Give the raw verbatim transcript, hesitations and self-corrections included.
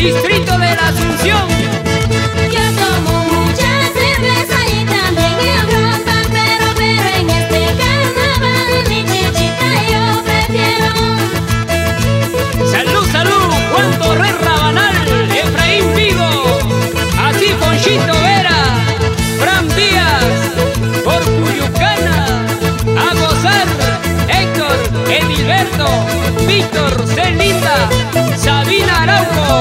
Distrito de la Asunción. Yo tomo mucha cerveza y también Europa, pero, pero en este carnaval mi chichita yo prefiero. Salud, salud, Juan Torres Rabanal, Efraín Vigo, así Ponchito Vera, Fran Díaz, por Cuyucana, a gozar, Héctor, Edilberto, Víctor, Celinda, Sabina Araujo.